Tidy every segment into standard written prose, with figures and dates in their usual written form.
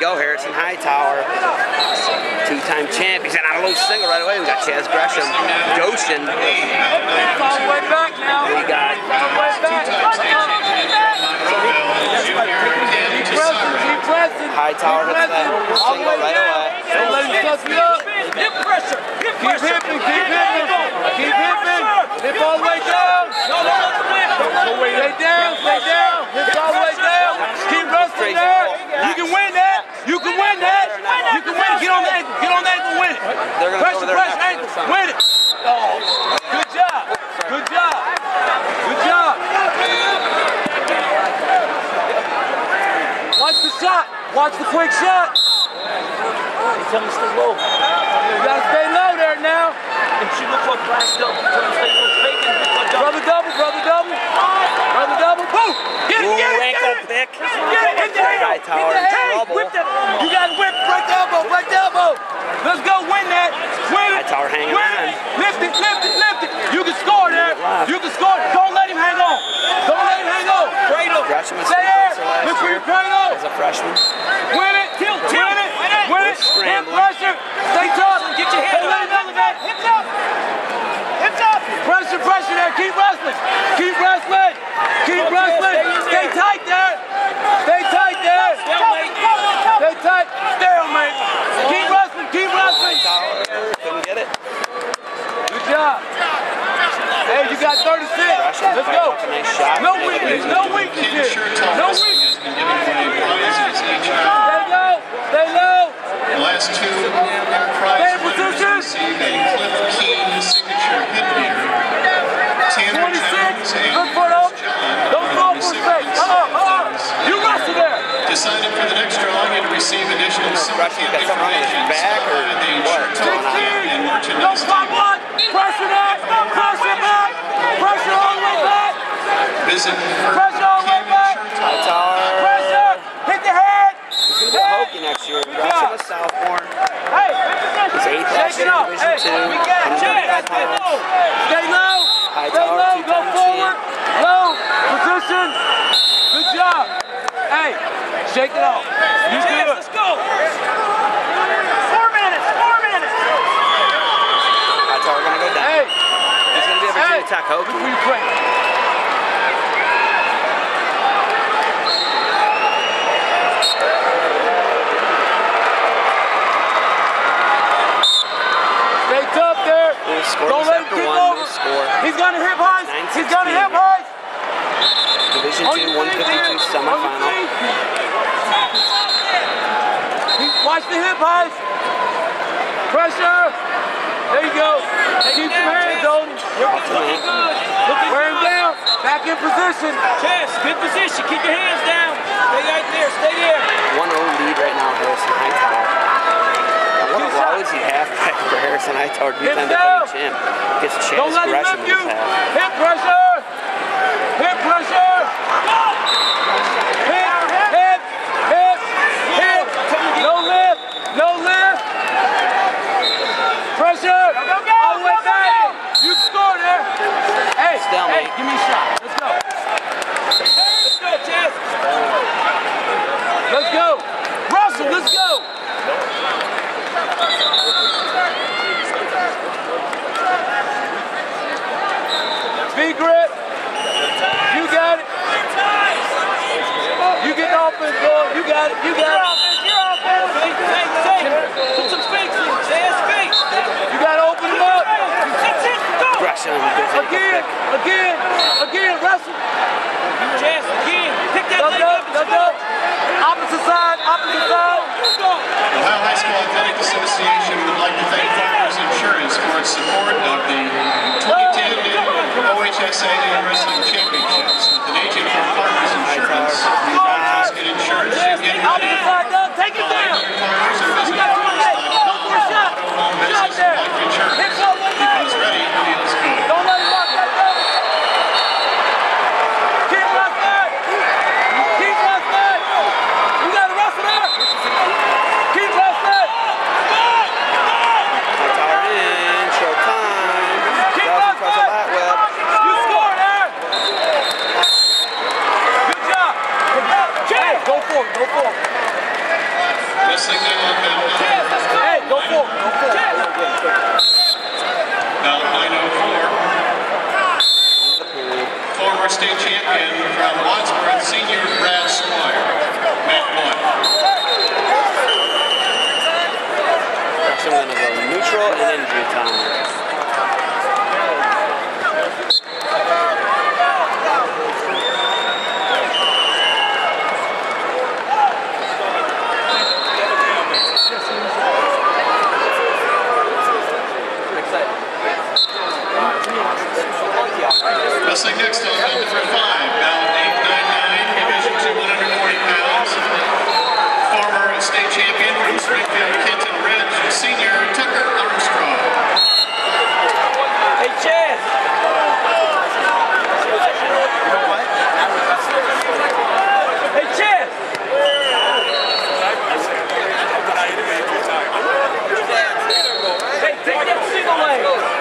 go, Harrison Hightower. Two-time champ. He's out a little single right away. We got Chaz, Gresham, Goshen. All the way back now. We got Hightower hits that single right away. Don't let him touch me up. Hip pressure. Keep hipping, keep hipping. Keep hipping. Hip all the way down. No, don't let the whip. Stay down, stay down. Hip all the way down. Keep wrestling there. You can win that. You can win that. You can win it. Get on the ankle. Get on the ankle and win it. Pressure, pressure, ankle. Win it. Oh, good job. Good job. Good job. Watch the shot. Watch the quick shot. Tell me stay low. You gotta stay low there now. And she looks like glass double. Tell me stay low. Fake it. Brother double, brother double. Brother double. Boom. Get it, get it, get it. Pick. Get it, hit the head. Hightower in trouble. Whip that. You gotta whip. Break the elbow, break the elbow. Let's go, win that. Win it. Hightower hanging on. Lift it, lift it, lift it. You can score there. You can score. Don't let him hang on. Don't let him hang on. Cradle. Gresham is stay there. last Look for year your cradle. as a freshman. Win it. Win it. Win it. Hip pressure. Stay tough. Get your head Don't let him elevate. Hips up. Hips up. Pressure, pressure there. Keep wrestling. Keep wrestling. Keep wrestling. Stay tight there. Stay tight there. Stay tight. Stalemate. Keep wrestling. Keep wrestling. Couldn't get it. Good job. Hey, you got 36. Let's go. No weakness. No weakness here. No weakness. Stay low. Stay low. The last two prize winners receive a Cliff Keen signature hip beater. Tanner 26. Jones Good and foot up. John Don't fall for space. You wrestle there. decided for the next drawing and to receive additional Gresham got something on his back or what? and merchandise. Don't stop one. Pressure that. Pressure back. Pressure all the way back. Visit Pressure all the way back. Hightower. Pressure. Hit the head. He's going to be a Hokie next year. Gresham was sophomore. Hey, He's 8th last year in Division 2. we got it. Stay low. Stay low. Hightower, Go two-time forward. champ. Low. Position. Good job. Hey, shake it off. You do it. Let's go. 4 minutes. 4 minutes. Hightower going to go down. Hey. He's going to be a Virginia Tech Look where Hokie. you pray. Stay tough there. We'll score Don't this let him after kick one. over. We'll score. He's gonna hip highs. He's gonna hip highs. Division 2, 152 semifinal. Watch the hip highs. Pressure. There you go. Keep your hands on him. Wear him down. Back in position. Chaz, good position. Keep your hands down. Stay right there. Stay there. 1-0 lead right now, Harrison Hightower. Why was he halfback for Harrison Hightower to be Hips time down. defending champ? Gets Chaz Don't let him Gresham lift in you. his half. Hip pressure. Hip pressure. Hip, hip, hip, hip. No lift. No lift. Pressure. All the way back. You score there. Hey, Stalemate. hey, give me a shot. Let's go. Let's go, Chaz. Let's go. Russell, let's go. Big grip. You got it. You get the offense, boy. You got it. You got it. You're offense. Put some fakes in. Chaz, fakes. You got to open them up. That's it. Go. Gresham goes in Again. Again. Again. Russell. Chaz, again. Pick that leg up. Let's go. Opposite side. Opposite side. The Ohio High School Athletic Association would like to thank Farmers Insurance for its support of the 2010 OHSA Wrestling Championships. With an agent from Farmers Insurance, you don't just get insurance, you get Opposite side, Doug. Take it down. Farmers or You visit got 1 leg. Go for a shot. home Shot business there. and life insurance. Hips up 1 leg. It's ready, feels good. Don't let him walk that double. Keep wrestling. Keep wrestling. You got to wrestle there. Keep wrestling. Hightower in, showtime. Keep Gresham tries a wrestling. lat whip. You score there. Wrestling now on bout 9. Hey, go for it. Go for it. Bout 904. Former state champion from Wadsworth, senior Brad Squire. Mat 1. So we're going to go neutral and injury time. Wrestling next on bout number 5, bout 899, division to 140 pounds. Former state champion from Springfield, Kenton Ridge, senior Tucker Armstrong. Hey, Chaz. Hey, Chaz. Hey, take that single leg.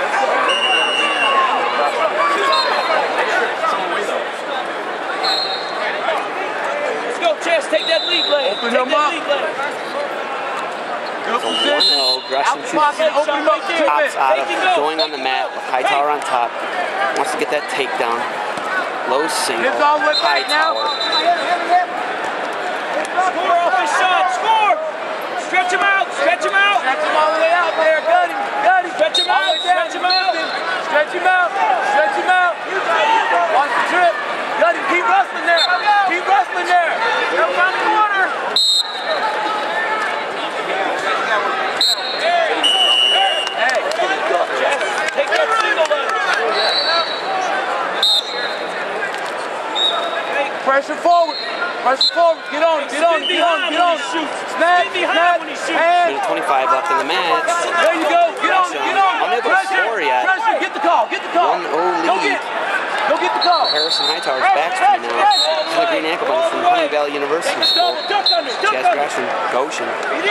Let's go, Chaz. Take that lead leg. Open him up. Good position. 1-0. Gresham Open him up. chops out of going on the mat with Hightower on top. Wants to get that takedown. Low single. Hips all the way back now. Score off his shot. Score. Stretch him out. Stretch him out. Stretch him all the way out there. Got him. Got him. Stretch him out. Stretch him out. Stretch him out. Stretch him out. Watch the trip. Got him. Keep wrestling there. Keep wrestling there. Go around the corner. Hey. Take that single leg. Pressure forward. Pressure forward. Get on it. Get on it. Get on it. Get on it. Snap. Snap. Minute 25 left in the match. There you go. Get on it. Get on it. Unable to score yet. Pressure. Get the call. Get the call. 1-0 Go lead. get it. Go get the call. Harrison Hightower's back to me now. He's the green ankle bone from Honey Valley University School. Chaz Gresham, Goshen.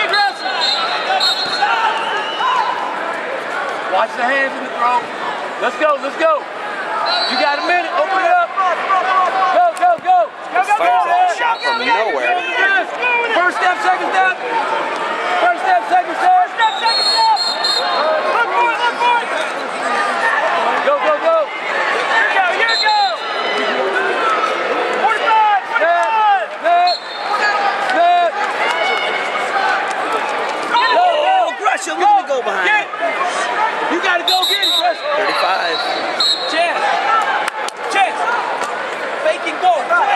Watch the hands in the throw. Let's go. Let's go. You got a minute. Open it up. Go, go, go. Fires off a shot from nowhere. First step, second step. First step, second step. First step, second step. Look for it, look for it. Go, go, go. Here you go, here you go. 45, 45. Snap, snap. Go, Gresham, look at the go behind. Get it. You got to go get it, Gresham. 35. Chaz. Chaz. Fake and go.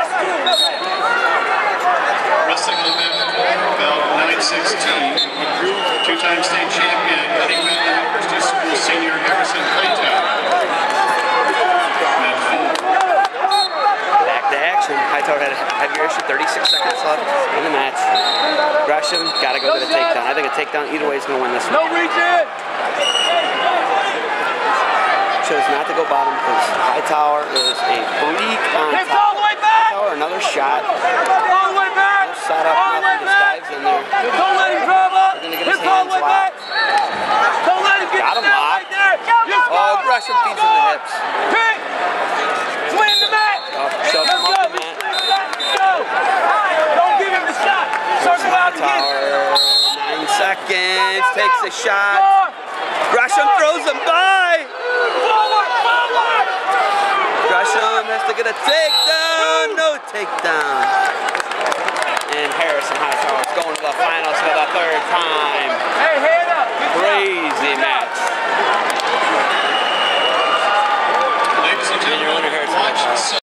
Wrestling on that belt 916, two-time state champion, Honey Valley University School senior Harrison Hightower. Back to action. Hightower had a heavier issue, 36 seconds left in the match. Gresham got to go to the takedown. I think a takedown either way is going to win this one. No reach in. Chose not to go bottom because Hightower is a freak on Hips all the top. way back. Hightower, another shot. All the way back. Set up, All the way nothing, just back. dives in there. Don't let him drive up. They're gonna get his Hips all the way hands back. Don't let him get Got him the snap locked. right there. Just Oh, go. Gresham feeds him the hips. Kick. Swing the mat. Shove him off the mat. Let's go. Don't give him the shot. Circle out and get it. Hightower, 9 seconds, takes a shot. Score. Gresham throws him by. Forward, forward. Gresham has to get a takedown. No takedown. And Harrison Hightower is going to the finals for the third time.